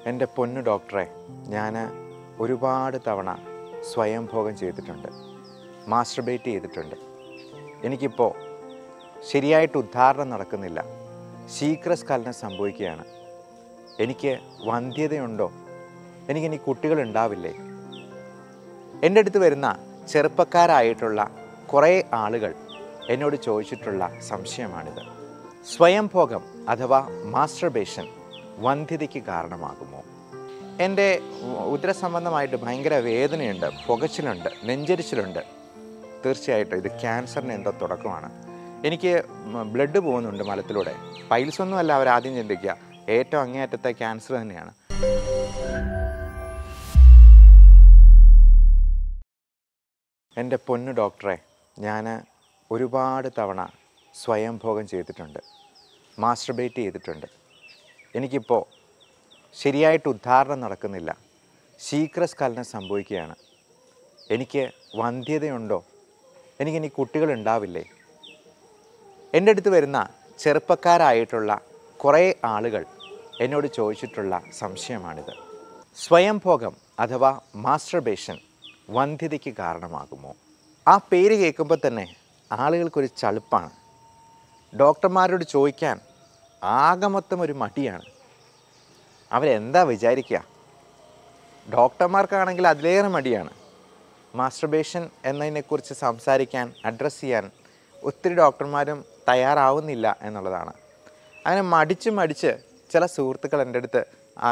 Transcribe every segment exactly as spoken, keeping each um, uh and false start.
എൻ്റെ പൊന്നു ഡോക്ടറെ, ഞാൻ ഒരുപാട് തവണ സ്വയം ഭോഗം ചെയ്തിട്ടുണ്ട്, മാസ്റ്റർബേറ്റ് ചെയ്തിട്ടുണ്ട്. എനിക്കിപ്പോൾ ശരിയായിട്ട് ഉദ്ധാരണം നടക്കുന്നില്ല, ശീഘ്രസ്ഖലനം സംഭവിക്കുകയാണ്. എനിക്ക് വന്ധ്യതയുണ്ടോ? എനിക്കിനി കുട്ടികളുണ്ടാവില്ലേ? എൻ്റെ അടുത്ത് വരുന്ന ചെറുപ്പക്കാരായിട്ടുള്ള കുറേ ആളുകൾ എന്നോട് ചോദിച്ചിട്ടുള്ള സംശയമാണിത്. സ്വയം ഭോഗം അഥവാ മാസ്റ്റർബേഷൻ വന്ധ്യതയ്ക്ക് കാരണമാകുമോ? എൻ്റെ ഉദരസംബന്ധമായിട്ട് ഭയങ്കര വേദനയുണ്ട്, പുകച്ചിലുണ്ട്, നെഞ്ചരിച്ചിലുണ്ട്. തീർച്ചയായിട്ടും ഇത് ക്യാൻസറിന് എന്തോ തുടക്കമാണ്. എനിക്ക് ബ്ലഡ് പോകുന്നുണ്ട് മലത്തിലൂടെ. പൈൽസൊന്നുമല്ല അവരാദ്യം ചിന്തിക്കുക, ഏറ്റവും അങ്ങേയറ്റത്തെ ക്യാൻസർ തന്നെയാണ്. എൻ്റെ പൊന്നു ഡോക്ടറെ, ഞാൻ ഒരുപാട് തവണ സ്വയം ഭോഗം ചെയ്തിട്ടുണ്ട്, മാസ്റ്റർബേറ്റ് ചെയ്തിട്ടുണ്ട്. എനിക്കിപ്പോൾ ശരിയായിട്ട് ഉദ്ധാരണം നടക്കുന്നില്ല, ശീഘ്രസ്ഖലനം സംഭവിക്കുകയാണ്. എനിക്ക് വന്ധ്യതയുണ്ടോ? എനിക്കിനി കുട്ടികളുണ്ടാവില്ലേ? എൻ്റെ അടുത്ത് വരുന്ന ചെറുപ്പക്കാരായിട്ടുള്ള കുറേ ആളുകൾ എന്നോട് ചോദിച്ചിട്ടുള്ള സംശയമാണിത്. സ്വയം ഭോഗം അഥവാ മാസ്റ്റർബേഷൻ വന്ധ്യതയ്ക്ക് കാരണമാകുമോ? ആ പേര് കേൾക്കുമ്പോൾ തന്നെ ആളുകൾക്കൊരു ചളുപ്പാണ്. ഡോക്ടർമാരോട് ചോദിക്കാൻ ആകെ മൊത്തം ഒരു മടിയാണ്. അവരെന്താ വിചാരിക്കുക? ഡോക്ടർമാർക്കാണെങ്കിൽ അതിലേറെ മടിയാണ്. മാസ്റ്റർബേഷൻ എന്നതിനെക്കുറിച്ച് സംസാരിക്കാൻ, അഡ്രസ്സ് ചെയ്യാൻ ഒത്തിരി ഡോക്ടർമാരും തയ്യാറാവുന്നില്ല എന്നുള്ളതാണ്. അങ്ങനെ മടിച്ച് മടിച്ച് ചില സുഹൃത്തുക്കൾ എൻ്റെ അടുത്ത്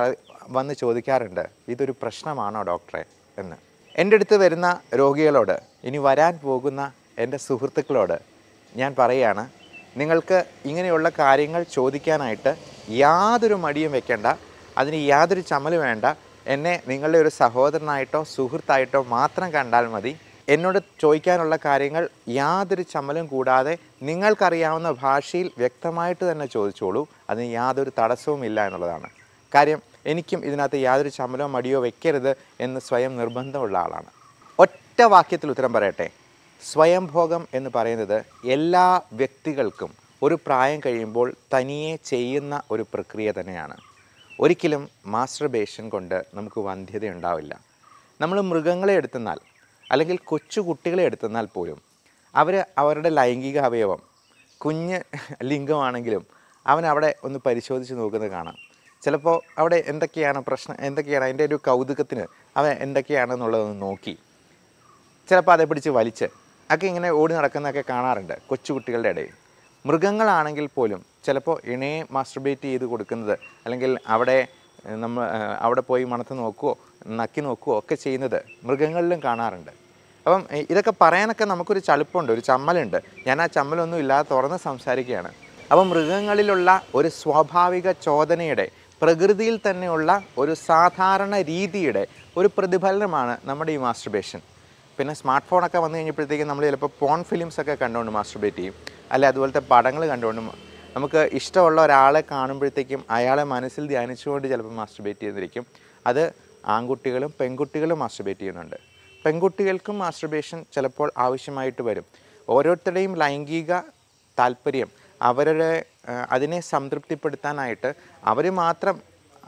വന്ന് ചോദിക്കാറുണ്ട്, ഇതൊരു പ്രശ്നമാണോ ഡോക്ടറെ എന്ന്. എൻ്റെ അടുത്ത് വരുന്ന രോഗികളോട്, ഇനി വരാൻ പോകുന്ന എൻ്റെ സുഹൃത്തുക്കളോട് ഞാൻ പറയുകയാണ്, നിങ്ങൾക്ക് ഇങ്ങനെയുള്ള കാര്യങ്ങൾ ചോദിക്കാനായിട്ട് യാതൊരു മടിയും വെക്കേണ്ട, അതിന് യാതൊരു ചമ്മലും വേണ്ട. എന്നെ നിങ്ങളുടെ ഒരു സഹോദരനായിട്ടോ സുഹൃത്തായിട്ടോ മാത്രം കണ്ടാൽ മതി. എന്നോട് ചോദിക്കാനുള്ള കാര്യങ്ങൾ യാതൊരു ചമ്മലും കൂടാതെ നിങ്ങൾക്കറിയാവുന്ന ഭാഷയിൽ വ്യക്തമായിട്ട് തന്നെ ചോദിച്ചോളൂ. അതിന് യാതൊരു തടസ്സവും ഇല്ല എന്നുള്ളതാണ്. കാര്യം എനിക്കും ഇതിനകത്ത് യാതൊരു ചമ്മലോ മടിയോ വെക്കരുത് എന്ന് സ്വയം നിർബന്ധമുള്ള ആളാണ്. ഒറ്റ വാക്യത്തിൽ ഉത്തരം പറയട്ടെ. സ്വയം ഭോഗം എന്ന് പറയുന്നത് എല്ലാ വ്യക്തികൾക്കും ഒരു പ്രായം കഴിയുമ്പോൾ തനിയെ ചെയ്യുന്ന ഒരു പ്രക്രിയ തന്നെയാണ്. ഒരിക്കലും മാസ്റ്റർബേഷൻ കൊണ്ട് നമുക്ക് വന്ധ്യത ഉണ്ടാവില്ല. നമ്മൾ മൃഗങ്ങളെ എടുത്തെന്നാൽ, അല്ലെങ്കിൽ കൊച്ചു കുട്ടികളെ എടുത്തെന്നാൽ പോലും അവർ അവരുടെ ലൈംഗിക അവയവം കുഞ്ഞ് ലിംഗമാണെങ്കിലും അവൻ അവിടെ ഒന്ന് പരിശോധിച്ച് നോക്കുന്നത് കാണാം. ചിലപ്പോൾ അവിടെ എന്തൊക്കെയാണ് പ്രശ്നം, എന്തൊക്കെയാണ് അതിൻ്റെ ഒരു കൗതുകത്തിന് അവൻ എന്തൊക്കെയാണെന്നുള്ളതൊന്ന് നോക്കി ചിലപ്പോൾ അതേ പിടിച്ച് വലിച്ച് ഒക്കെ ഇങ്ങനെ ഓടി നടക്കുന്നതൊക്കെ കാണാറുണ്ട് കൊച്ചു കുട്ടികളുടെ ഇടയിൽ. മൃഗങ്ങളാണെങ്കിൽ പോലും ചിലപ്പോൾ ഇണയെ മാസ്റ്റർബേറ്റ് ചെയ്ത് കൊടുക്കുന്നത്, അല്ലെങ്കിൽ അവിടെ നമ്മൾ അവിടെ പോയി മണത്ത് നോക്കുകയോ നക്കി നോക്കുകയോ ഒക്കെ ചെയ്യുന്നത് മൃഗങ്ങളിലും കാണാറുണ്ട്. അപ്പം ഇതൊക്കെ പറയാനൊക്കെ നമുക്കൊരു ചളുപ്പുണ്ട്, ഒരു ചമ്മലുണ്ട്. ഞാൻ ആ ചമ്മലൊന്നും ഇല്ലാതെ തുറന്ന് സംസാരിക്കുകയാണ്. അപ്പം മൃഗങ്ങളിലുള്ള ഒരു സ്വാഭാവിക ചോദനയുടെ, പ്രകൃതിയിൽ തന്നെയുള്ള ഒരു സാധാരണ രീതിയുടെ ഒരു പ്രതിഫലനമാണ് നമ്മുടെ ഈ മാസ്റ്റർബേഷൻ. പിന്നെ സ്മാർട്ട് ഫോണൊക്കെ വന്നു കഴിഞ്ഞപ്പോഴത്തേക്കും നമ്മൾ ചിലപ്പോൾ പോൺ ഫിലിംസൊക്കെ കണ്ടുകൊണ്ട് മാസ്റ്റർബേറ്റ് ചെയ്യും, അല്ലെ അതുപോലത്തെ പടങ്ങൾ കണ്ടുകൊണ്ട് നമുക്ക് ഇഷ്ടമുള്ള ഒരാളെ കാണുമ്പോഴത്തേക്കും അയാളെ മനസ്സിൽ ധ്യാനിച്ചുകൊണ്ട് ചിലപ്പോൾ മാസ്റ്റർബേറ്റ് ചെയ്തിരിക്കും. അത് ആൺകുട്ടികളും പെൺകുട്ടികളും മാസ്റ്റർബേറ്റ് ചെയ്യുന്നുണ്ട്. പെൺകുട്ടികൾക്കും മാസ്റ്റർബേഷൻ ചിലപ്പോൾ ആവശ്യമായിട്ട് വരും. ഓരോരുത്തരുടെയും ലൈംഗിക താല്പര്യം, അവരുടെ അതിനെ സംതൃപ്തിപ്പെടുത്താനായിട്ട് അവർ മാത്രം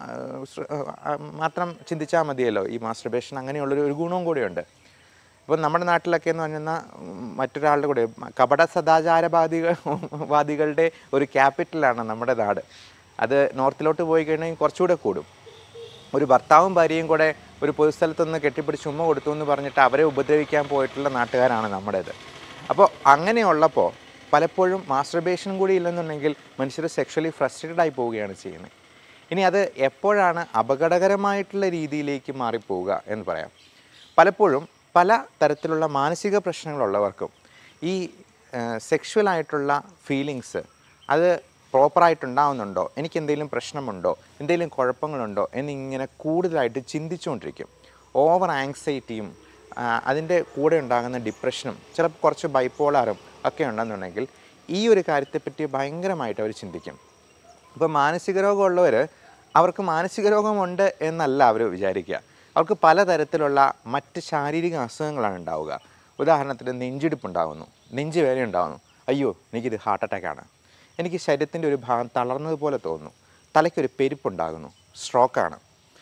മാത്രം ചിന്തിച്ചാൽ മതിയല്ലോ. ഈ മാസ്റ്റർബേഷൻ അങ്ങനെയുള്ളൊരു ഒരു ഗുണവും കൂടെയുണ്ട്. ഇപ്പം നമ്മുടെ നാട്ടിലൊക്കെ എന്ന് പറഞ്ഞാൽ മറ്റൊരാളുടെ കൂടെ കപട സദാചാരവാദികൾ വാദികളുടെ ഒരു ക്യാപിറ്റലാണ് നമ്മുടെ നാട്. അത് നോർത്തിലോട്ട് പോയി കഴിഞ്ഞാൽ കുറച്ചുകൂടെ കൂടും. ഒരു ഭർത്താവും ഭാര്യയും കൂടെ ഒരു പൊതുസ്ഥലത്തുനിന്ന് കെട്ടിപ്പിടിച്ച് ഉമ്മ കൊടുത്തു എന്ന് പറഞ്ഞിട്ട് അവരെ ഉപദ്രവിക്കാൻ പോയിട്ടുള്ള നാട്ടുകാരാണ് നമ്മുടേത്. അപ്പോൾ അങ്ങനെയുള്ളപ്പോൾ പലപ്പോഴും മാസ്റ്റർബേഷൻ കൂടി ഇല്ലെന്നുണ്ടെങ്കിൽ മനുഷ്യർ സെക്ഷലി ഫ്രസ്ട്രേറ്റഡ് ആയി പോവുകയാണ് ചെയ്യുന്നത്. ഇനി അത് എപ്പോഴാണ് അപകടകരമായിട്ടുള്ള രീതിയിലേക്ക് മാറിപ്പോവുക എന്ന് പറയാം. പലപ്പോഴും പല തരത്തിലുള്ള മാനസിക പ്രശ്നങ്ങളുള്ളവർക്കും ഈ സെക്ഷുവലായിട്ടുള്ള ഫീലിങ്സ് അത് പ്രോപ്പറായിട്ടുണ്ടാവുന്നുണ്ടോ, എനിക്ക് എന്തെങ്കിലും പ്രശ്നമുണ്ടോ, എന്തെങ്കിലും കുഴപ്പങ്ങളുണ്ടോ എന്നിങ്ങനെ കൂടുതലായിട്ട് ചിന്തിച്ചുകൊണ്ടിരിക്കും. ഓവർ ആങ്സൈറ്റിയും അതിൻ്റെ കൂടെ ഉണ്ടാകുന്ന ഡിപ്രഷനും ചിലപ്പോൾ കുറച്ച് ബൈപ്പോളാറും ഒക്കെ ഉണ്ടെന്നുണ്ടെങ്കിൽ ഈ ഒരു കാര്യത്തെപ്പറ്റി ഭയങ്കരമായിട്ട് അവർ ചിന്തിക്കും. ഇപ്പോൾ മാനസിക രോഗമുള്ളവർ അവർക്ക് മാനസിക രോഗമുണ്ട് എന്നല്ല അവർ വിചാരിക്കുക. അവർക്ക് പലതരത്തിലുള്ള മറ്റ് ശാരീരിക അസുഖങ്ങളാണ് ഉണ്ടാവുക. ഉദാഹരണത്തിന് നെഞ്ചിടിപ്പുണ്ടാകുന്നു, നെഞ്ച് വേദന ഉണ്ടാകുന്നു, അയ്യോ എനിക്കിത് ഹാർട്ട് അറ്റാക്കാണ്, എനിക്ക് ശരീരത്തിൻ്റെ ഒരു ഭാഗം തളർന്നതുപോലെ തോന്നുന്നു, തലയ്ക്കൊരു പെരുപ്പുണ്ടാകുന്നു, സ്ട്രോക്കാണ്.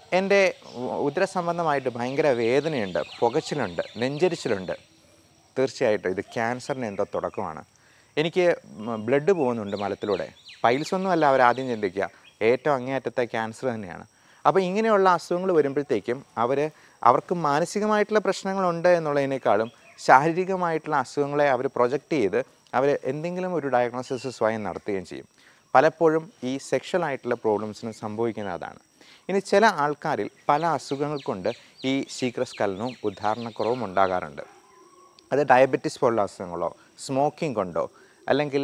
എൻ്റെ ഉദരസംബന്ധമായിട്ട് ഭയങ്കര വേദനയുണ്ട്, പുകച്ചിലുണ്ട്, നെഞ്ചരിച്ചിലുണ്ട്, തീർച്ചയായിട്ടും ഇത് ക്യാൻസറിന് എന്തോ തുടക്കമാണ്. എനിക്ക് ബ്ലഡ് പോകുന്നുണ്ട് മലത്തിലൂടെ. പൈൽസ് ഒന്നുമല്ല അവരാദ്യം ചിന്തിക്കുക, ഏറ്റവും അങ്ങേയറ്റത്തെ ക്യാൻസർ തന്നെയാണ്. അപ്പോൾ ഇങ്ങനെയുള്ള അസുഖങ്ങൾ വരുമ്പോഴത്തേക്കും അവർ അവർക്ക് മാനസികമായിട്ടുള്ള പ്രശ്നങ്ങളുണ്ട് എന്നുള്ളതിനേക്കാളും ശാരീരികമായിട്ടുള്ള അസുഖങ്ങളെ അവർ പ്രൊജക്റ്റ് ചെയ്ത് അവർ എന്തെങ്കിലും ഒരു ഡയഗ്നോസിസ് സ്വയം നടത്തുകയും ചെയ്യും. പലപ്പോഴും ഈ സെക്ഷൽ ആയിട്ടുള്ള പ്രോബ്ലംസിന് സംഭവിക്കുന്നത് അതാണ്. ഇനി ചില ആൾക്കാരിൽ പല അസുഖങ്ങൾ കൊണ്ട് ഈ ശീഘ്രസ്ഖലനവും ഉദ്ധാരണക്കുറവും ഉണ്ടാകാറുണ്ട്. അത് ഡയബറ്റിസ് പോലുള്ള അസുഖങ്ങളോ സ്മോക്കിംഗ് കൊണ്ടോ അല്ലെങ്കിൽ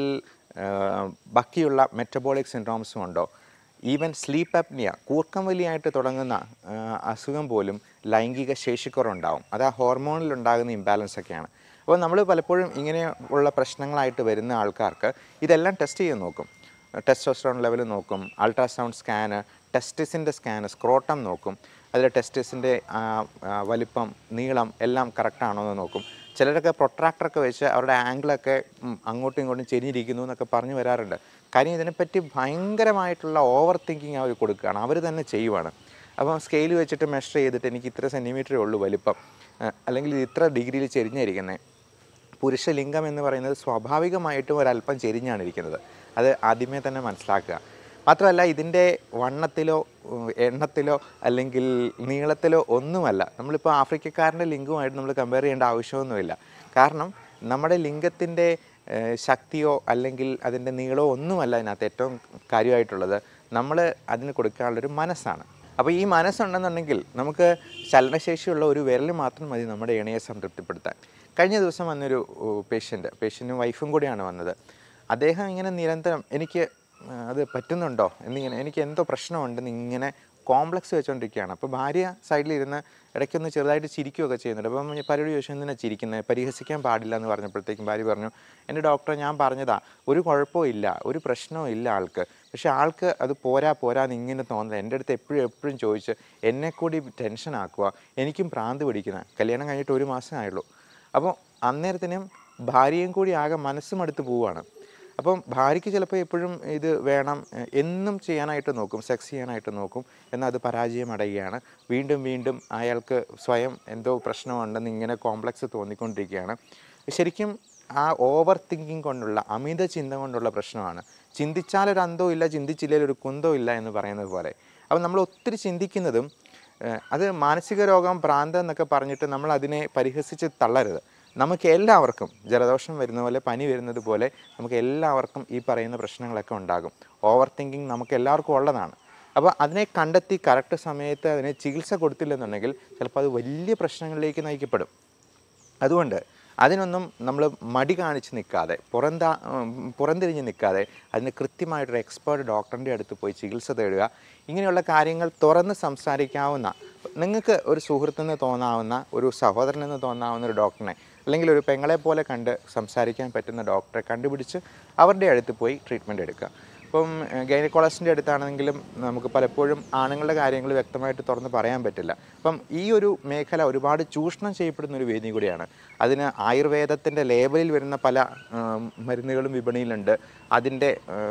ബാക്കിയുള്ള മെറ്റബോളിക് സിൻഡ്രോംസും കൊണ്ടോ ഈവൻ സ്ലീപ്പ് അപ്നിയ കൂർക്കം വലിയായിട്ട് തുടങ്ങുന്ന അസുഖം പോലും ലൈംഗിക ശേഷിക്കുറവുണ്ടാവും. അത് ആ ഹോർമോണിൽ ഉണ്ടാകുന്ന ഇംബാലൻസ് ഒക്കെയാണ്. അപ്പോൾ നമ്മൾ പലപ്പോഴും ഇങ്ങനെ ഉള്ള പ്രശ്നങ്ങളായിട്ട് വരുന്ന ആൾക്കാർക്ക് ഇതെല്ലാം ടെസ്റ്റ് ചെയ്ത് നോക്കും. ടെസ്റ്റോസ്റ്ററോൺ ലെവൽ നോക്കും, അൾട്രാസൗണ്ട് സ്കാന്, ടെസ്റ്റിസിൻ്റെ സ്കാന്, സ്ക്രോട്ടം നോക്കും, അതിൽ ടെസ്റ്റിസിൻ്റെ വലിപ്പം, നീളം എല്ലാം കറക്റ്റാണോ എന്ന് നോക്കും. ചിലരൊക്കെ പ്രൊട്രാക്ടറൊക്കെ വെച്ച് അവരുടെ ആംഗിളൊക്കെ അങ്ങോട്ടും ഇങ്ങോട്ടും ചെരിഞ്ഞിരിക്കുന്നു എന്നൊക്കെ പറഞ്ഞു വരാറുണ്ട്. കാര്യം ഇതിനെപ്പറ്റി ഭയങ്കരമായിട്ടുള്ള ഓവർ തിങ്കിങ് അവർ കൊടുക്കുകയാണ്, അവർ തന്നെ ചെയ്യുവാണ്. അപ്പം സ്കെയിൽ വെച്ചിട്ട് മെഷർ ചെയ്തിട്ട് എനിക്ക് ഇത്ര സെൻറ്റിമീറ്ററേ ഉള്ളൂ വലിപ്പം, അല്ലെങ്കിൽ ഇത് ഇത്ര ഡിഗ്രിയിൽ ചെരിഞ്ഞിരിക്കുന്നത്. പുരുഷലിംഗം എന്ന് പറയുന്നത് സ്വാഭാവികമായിട്ടും ഒരല്പം ചെരിഞ്ഞാണ് ഇരിക്കുന്നത്. അത് ആദ്യമേ തന്നെ മനസ്സിലാക്കുക. മാത്രമല്ല ഇതിൻ്റെ വണ്ണത്തിലോ എണ്ണത്തിലോ അല്ലെങ്കിൽ നീളത്തിലോ ഒന്നുമല്ല. നമ്മളിപ്പോൾ ആഫ്രിക്കക്കാരൻ്റെ ലിംഗവുമായിട്ട് നമ്മൾ കമ്പയർ ചെയ്യേണ്ട ആവശ്യമൊന്നുമില്ല. കാരണം നമ്മുടെ ലിംഗത്തിൻ്റെ ശക്തിയോ അല്ലെങ്കിൽ അതിൻ്റെ നീളമോ ഒന്നുമല്ല അതിനകത്ത് ഏറ്റവും കാര്യമായിട്ടുള്ളത്. നമ്മൾ അതിന് കൊടുക്കാനുള്ളൊരു മനസ്സാണ്. അപ്പോൾ ഈ മനസ്സുണ്ടെന്നുണ്ടെങ്കിൽ നമുക്ക് ചലനശേഷിയുള്ള ഒരു വിരൽ മാത്രം മതി നമ്മുടെ ഇണയെ സംതൃപ്തിപ്പെടുത്താൻ. കഴിഞ്ഞ ദിവസം വന്നൊരു പേഷ്യൻ്റ് പേഷ്യൻറ്റും വൈഫും കൂടിയാണ് വന്നത്. അദ്ദേഹം ഇങ്ങനെ നിരന്തരം എനിക്ക് അത് പറ്റുന്നുണ്ടോ എന്നിങ്ങനെ, എനിക്ക് എന്തോ പ്രശ്നമുണ്ടെന്ന് ഇങ്ങനെ കോംപ്ലക്സ് വെച്ചുകൊണ്ടിരിക്കുകയാണ്. അപ്പോൾ ഭാര്യ സൈഡിലിരുന്ന് ഇടയ്ക്കൊന്ന് ചെറുതായിട്ട് ചിരിക്കുകയൊക്കെ ചെയ്യുന്നുണ്ട്. അപ്പം പലരോട് ചോദിച്ചു എന്തിനാണ് ചിരിക്കുന്നത്, പരിഹസിക്കാൻ പാടില്ല എന്ന് പറഞ്ഞപ്പോഴത്തേക്കും ഭാര്യ പറഞ്ഞു, എൻ്റെ ഡോക്ടറെ ഞാൻ പറഞ്ഞതാ, ഒരു കുഴപ്പവും ഇല്ല, ഒരു പ്രശ്നവും ഇല്ല ആൾക്ക്, പക്ഷേ ആൾക്ക് അത് പോരാ പോരാന്ന് ഇങ്ങനെ തോന്നുന്നത്. എൻ്റെ അടുത്ത് എപ്പോഴും എപ്പോഴും ചോദിച്ച് എന്നെ കൂടി ടെൻഷൻ ആക്കുക, എനിക്കും ഭ്രാന്ത് പിടിക്കുന്നത്. കല്യാണം കഴിഞ്ഞിട്ട് ഒരു മാസം ആയുള്ളൂ. അപ്പോൾ അന്നേരത്തിനും ഭാര്യയും കൂടി ആകെ മനസ്സും അടുത്ത് പോവുകയാണ്. അപ്പം ഭാര്യയ്ക്ക് ചിലപ്പോൾ എപ്പോഴും ഇത് വേണം, എന്നും ചെയ്യാനായിട്ട് നോക്കും, സെക്സ് ചെയ്യാനായിട്ട് നോക്കും, എന്നാൽ അത് പരാജയം അടയുകയാണ്. വീണ്ടും വീണ്ടും അയാൾക്ക് സ്വയം എന്തോ പ്രശ്നമുണ്ടെന്ന് ഇങ്ങനെ കോംപ്ലക്സ് തോന്നിക്കൊണ്ടിരിക്കുകയാണ്. ശരിക്കും ആ ഓവർ തിങ്കിങ് കൊണ്ടുള്ള അമിത ചിന്ത കൊണ്ടുള്ള പ്രശ്നമാണ്. ചിന്തിച്ചാലൊരു അന്തവും ഇല്ല, ചിന്തിച്ചില്ലെങ്കിൽ ഒരു കുന്തവും ഇല്ല എന്ന് പറയുന്നത് പോലെ. അപ്പം നമ്മൾ ഒത്തിരി ചിന്തിക്കുന്നതും അത് മാനസിക രോഗം, ഭ്രാന്ത് എന്നൊക്കെ പറഞ്ഞിട്ട് നമ്മൾ അതിനെ പരിഹസിച്ച് തള്ളരുത്. നമുക്ക് എല്ലാവർക്കും ജലദോഷം വരുന്ന പോലെ, പനി വരുന്നത് പോലെ നമുക്ക് എല്ലാവർക്കും ഈ പറയുന്ന പ്രശ്നങ്ങളൊക്കെ ഉണ്ടാകും. ഓവർ തിങ്കിങ് നമുക്ക് എല്ലാവർക്കും ഉള്ളതാണ്. അപ്പോൾ അതിനെ കണ്ടെത്തി കറക്റ്റ് സമയത്ത് അതിനെ ചികിത്സ കൊടുത്തില്ലെന്നുണ്ടെങ്കിൽ ചിലപ്പോൾ അത് വലിയ പ്രശ്നങ്ങളിലേക്ക് നയിക്കപ്പെടും. അതുകൊണ്ട് അതിനൊന്നും നമ്മൾ മടി കാണിച്ച് നിൽക്കാതെ, പുറന്താ പുറംതിരിഞ്ഞ് നിൽക്കാതെ അതിന് കൃത്യമായിട്ടൊരു എക്സ്പേർട്ട് ഡോക്ടറിൻ്റെ അടുത്ത് പോയി ചികിത്സ തേടുക. ഇങ്ങനെയുള്ള കാര്യങ്ങൾ തുറന്ന് സംസാരിക്കാവുന്ന, നിങ്ങൾക്ക് ഒരു സുഹൃത്തെന്ന് തോന്നാവുന്ന, ഒരു സഹോദരനെന്ന് തോന്നാവുന്ന ഒരു ഡോക്ടറിനെ, അല്ലെങ്കിൽ ഒരു പെങ്ങളെ പോലെ കണ്ട് സംസാരിക്കാൻ പറ്റുന്ന ഡോക്ടറെ കണ്ടുപിടിച്ച് അവരുടെ അടുത്ത് പോയി ട്രീറ്റ്മെൻറ്റ് എടുക്കുക. ഇപ്പം ഗൈനക്കോളജിസ്റ്റിൻ്റെ അടുത്താണെങ്കിലും നമുക്ക് പലപ്പോഴും ആണുങ്ങളുടെ കാര്യങ്ങൾ വ്യക്തമായിട്ട് തുറന്ന് പറയാൻ പറ്റില്ല. അപ്പം ഈ ഒരു മേഖല ഒരുപാട് ചൂഷണം ചെയ്യപ്പെടുന്ന ഒരു വേദി കൂടിയാണ്. അതിന് ആയുർവേദത്തിൻ്റെ ലേബലിൽ വരുന്ന പല മരുന്നുകളും വിപണിയിലുണ്ട്. അതിൻ്റെ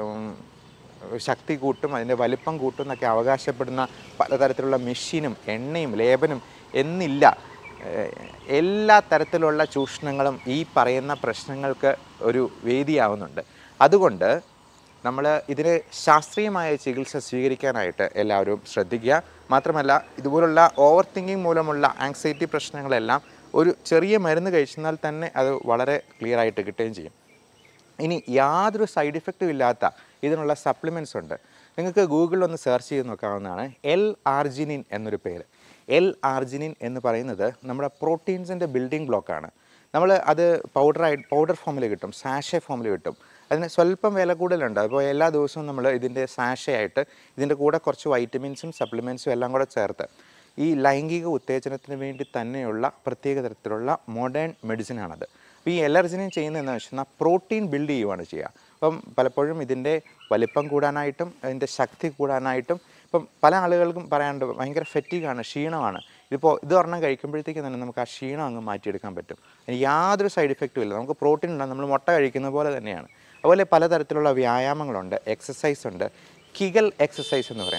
ശക്തി കൂട്ടും, അതിൻ്റെ വലിപ്പം കൂട്ടും എന്നൊക്കെ അവകാശപ്പെടുന്ന പലതരത്തിലുള്ള മെഷീനും എണ്ണയും ലേപനും എന്നില്ല. എല്ലാ തരത്തിലുള്ള ചൂഷണങ്ങളും ഈ പറയുന്ന പ്രശ്നങ്ങൾക്ക് ഒരു വേദിയാവുന്നുണ്ട്. അതുകൊണ്ട് നമ്മൾ ഇതിന് ശാസ്ത്രീയമായ ചികിത്സ സ്വീകരിക്കാനായിട്ട് എല്ലാവരും ശ്രദ്ധിക്കുക. മാത്രമല്ല ഇതുപോലുള്ള ഓവർ തിങ്കിങ് മൂലമുള്ള ആങ്സൈറ്റി പ്രശ്നങ്ങളെല്ലാം ഒരു ചെറിയ മരുന്ന് കഴിച്ചാൽ തന്നെ അത് വളരെ ക്ലിയർ ആയിട്ട് കിട്ടുകയും ചെയ്യും. ഇനി യാതൊരു സൈഡ് ഇഫക്റ്റും ഇല്ലാത്ത ഇതിനുള്ള സപ്ലിമെൻറ്റ്സ് ഉണ്ട്. നിങ്ങൾക്ക് ഗൂഗിളിൽ ഒന്ന് സെർച്ച് ചെയ്ത് നോക്കാവുന്നതാണ്. എൽ ആർജിനിൻ എന്നൊരു പേര്. എൽ ആർജിനിൻ എന്ന് പറയുന്നത് നമ്മുടെ പ്രോട്ടീൻസിൻ്റെ ബിൽഡിംഗ് ബ്ലോക്കാണ്. നമ്മൾ അത് പൗഡറായി പൗഡർ ഫോമിൽ കിട്ടും, സാഷെ ഫോമിൽ കിട്ടും. അതിന് സ്വല്പം വില കൂടുതലുണ്ട്. അപ്പോൾ എല്ലാ ദിവസവും നമ്മൾ ഇതിൻ്റെ സാഷയായിട്ട് ഇതിൻ്റെ കൂടെ കുറച്ച് വൈറ്റമിൻസും സപ്ലിമെൻറ്റ്സും എല്ലാം കൂടെ ചേർത്ത് ഈ ലൈംഗിക ഉത്തേജനത്തിന് വേണ്ടി തന്നെയുള്ള പ്രത്യേക തരത്തിലുള്ള മോഡേൺ മെഡിസിനാണത്. അപ്പോൾ ഈ എൽ ആർജിനിൻ ചെയ്യുന്നതെന്ന് വെച്ചാൽ പ്രോട്ടീൻ ബിൽഡ് ചെയ്യുകയാണ് ചെയ്യുക. അപ്പം പലപ്പോഴും ഇതിൻ്റെ വലിപ്പം കൂടാനായിട്ടും അതിൻ്റെ ശക്തി കൂടാനായിട്ടും ഇപ്പം പല ആളുകൾക്കും പറയാനുണ്ട് ഭയങ്കര ഫെറ്റീഗാണ്, ക്ഷീണമാണ്. ഇതിപ്പോൾ ഇത് ഒരെണ്ണം കഴിക്കുമ്പോഴത്തേക്കും തന്നെ നമുക്ക് ആ ക്ഷീണം അങ്ങ് മാറ്റിയെടുക്കാൻ പറ്റും. അതിന് യാതൊരു സൈഡ് ഇഫക്റ്റും ഇല്ല. നമുക്ക് പ്രോട്ടീൻ ഉണ്ട്, നമ്മൾ മുട്ട കഴിക്കുന്ന പോലെ തന്നെയാണ്. അതുപോലെ പലതരത്തിലുള്ള വ്യായാമങ്ങളുണ്ട്, എക്സസൈസ് ഉണ്ട്. കിഗൽ എക്സസൈസ് എന്ന് പറയും.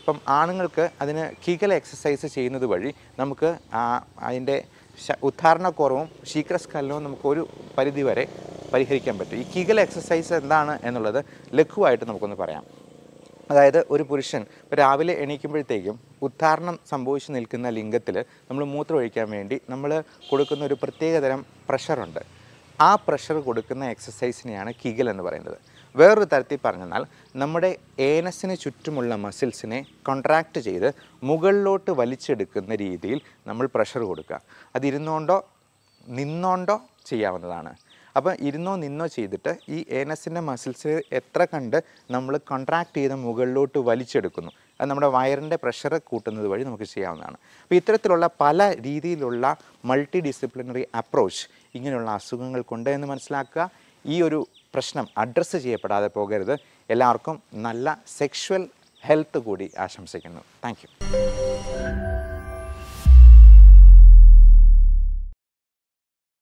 ഇപ്പം ആണുങ്ങൾക്ക് അതിന് കീഗൽ എക്സസൈസ് ചെയ്യുന്നത് വഴി നമുക്ക് അതിൻ്റെ ഉദ്ധാരണക്കുറവും ശീഘ്രസ്ഖലനവും നമുക്കൊരു പരിധി വരെ പരിഹരിക്കാൻ പറ്റും. ഈ കീഗൽ എക്സസൈസ് എന്താണ് എന്നുള്ളത് ലഘുവായിട്ട് നമുക്കൊന്ന് പറയാം. അതായത് ഒരു പുരുഷൻ രാവിലെ എണീക്കുമ്പോഴത്തേക്കും ഉദ്ധാരണം സംഭവിച്ചു നിൽക്കുന്ന ലിംഗത്തിൽ നമ്മൾ മൂത്രം ഒഴിക്കാൻ വേണ്ടി നമ്മൾ കൊടുക്കുന്ന ഒരു പ്രത്യേകതരം പ്രഷറുണ്ട്. ആ പ്രഷർ കൊടുക്കുന്ന എക്സസൈസിനെയാണ് കീഗൽ എന്ന് പറയുന്നത്. വേറൊരു തരത്തിൽ പറഞ്ഞാൽ നമ്മുടെ ഏനസിന് ചുറ്റുമുള്ള മസിൽസിനെ കോൺട്രാക്റ്റ് ചെയ്ത് മുകളിലോട്ട് വലിച്ചെടുക്കുന്ന രീതിയിൽ നമ്മൾ പ്രഷർ കൊടുക്കുക. അതിരുന്നുകൊണ്ടോ നിന്നുകൊണ്ടോ ചെയ്യാവുന്നതാണ്. അപ്പോൾ ഇരുന്നോ നിന്നോ ചെയ്തിട്ട് ഈ ഏനസിൻ്റെ മസിൽസ് എത്ര കണ്ട് നമ്മൾ കോൺട്രാക്റ്റ് ചെയ്ത് മുകളിലോട്ട് വലിച്ചെടുക്കുന്നു, അത് നമ്മുടെ വയറിൻ്റെ പ്രഷർ കൂട്ടുന്നത് വഴി നമുക്ക് ചെയ്യാവുന്നതാണ്. അപ്പോൾ ഇത്തരത്തിലുള്ള പല രീതിയിലുള്ള മൾട്ടി ഡിസിപ്ലിനറി അപ്രോച്ച് ഇങ്ങനെയുള്ള അസുഖങ്ങൾക്കുണ്ട് എന്ന് മനസ്സിലാക്കുക. ഈ ഒരു പ്രശ്നം അഡ്രസ്സ് ചെയ്യപ്പെടാതെ പോകരുത്. എല്ലാവർക്കും നല്ല സെക്ഷുവൽ ഹെൽത്ത് കൂടി ആശംസിക്കുന്നു. Thank U.